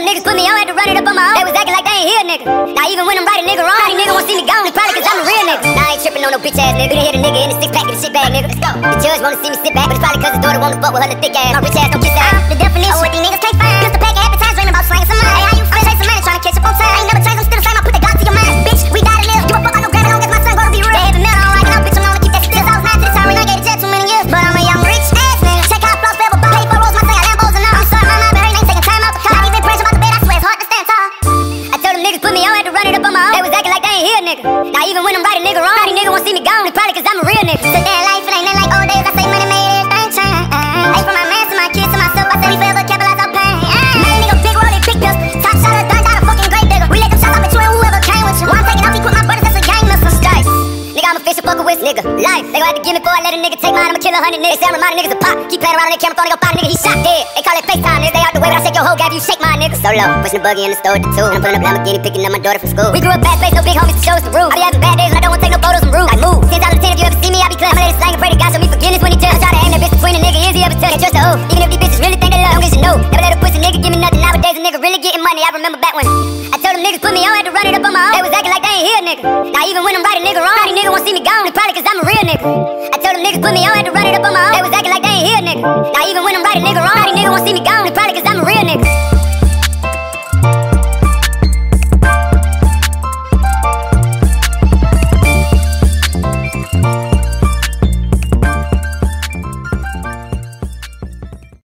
them niggas put me on, had to run it up on my own. They was acting like they ain't hear, nigga. Now even when I'm right a nigga wrong, these niggas won't see me gone, it's probably cause I'm a real nigga. Now I ain't tripping on no bitch ass nigga. You done hit a nigga in the 6-pack of the shit bag, nigga. Let's go. The judge wanna see me sit back, but it's probably cause his daughter wanna fuck with her little thick ass. My rich ass don't kiss that. The definition of what these niggas can't find. Just a pack of happy times dreaming about slanging some money. Hey, how you feel? Chasing money, trying to catch up on time. I ain't never changed, I'm still the same, I put the God to your mind. Bitch, we gotta live. Give a fuck, I don't grab it, long as my son gonna be real. They haven't met, I don't like it, no bitch, I'm gonna keep that still. I was 9 to the time when I gave the jet too many years. But I'm a young rich ass nigga. Check out floss, forever, pay for rolls, my thing, I Lambos and all. I'm sorry, my mind, but her ain't taking time out the car. Not even pressure about the bed, I swear it's hard to stand tall. I told them niggas put me on, had to run it up on my own. They was acting like they ain't hear, nigga. Now even when I'm right a nigga wrong, these niggas won't see me gone, it's probably cause I'm a real nigga. So that life, it ain't nothing like old days, I say money made everything change. Hey, from my man to my kids to myself, I say we forever capitalize our pain. Man, nigga, big rolling, big pills. Top shot or done, got a fucking great digger. We let them shots off between whoever came with you. One taking off, he put my brothers, that's a gang, that's some strikes. Nigga, I'm a fish, a fucker with nigga. Life, they gon' have to give me before I let a nigga take mine. I'ma kill 100 niggas. Say I'm reminding niggas of pop. Keep playing around on their camera, thought they gon' find a nigga, he shot dead. They call it FaceTime, nigga. They out the way, but I shake your whole gab, you shake my nigga. Solo, pushing the buggy in the store at the 2. And I'm pulling up Lamborghini, picking up my daughter from school. We grew up fast paced, no big homies to show us the rule. I be having bad days and I don't wanna take no photos and rude. Like move, 10 out of 10 if you ever see me, I be clear. I'ma let it slang and pray to God show me forgiveness when he tells. I try to aim that bitch between a nigga, is he ever touch? Can't trust the hoe, even if these bitches really think they love. Long as you know, never let a pussy nigga give me nothing. Nowadays a nigga really getting money. I remember back when I told them niggas put me on, had to run it up on my own. They was acting like they ain't hear, nigga. Now even when I'm right a nigga wrong, these niggas won't see me gone, it's probably cause I'm a real nigga. I told them niggas put me on, had to run it up on my own. They was acting like they ain't hear, nigga. Now even when I'm right a nigga wrong, these niggas won't see me gone, it's probably cause I'm a real nigga.